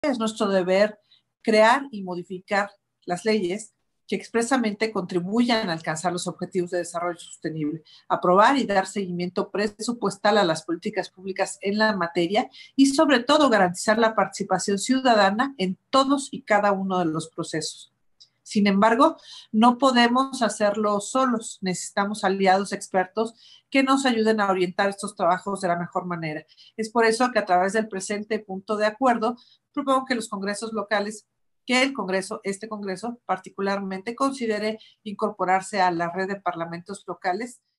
es nuestro deber crear y modificar las leyes que expresamente contribuyan a alcanzar los objetivos de desarrollo sostenible, aprobar y dar seguimiento presupuestal a las políticas públicas en la materia y sobre todo garantizar la participación ciudadana en todos y cada uno de los procesos. Sin embargo, no podemos hacerlo solos, necesitamos aliados expertos que nos ayuden a orientar estos trabajos de la mejor manera. Es por eso que a través del presente punto de acuerdo, propongo que los congresos locales, que el Congreso, este Congreso particularmente, considere incorporarse a la red de parlamentos locales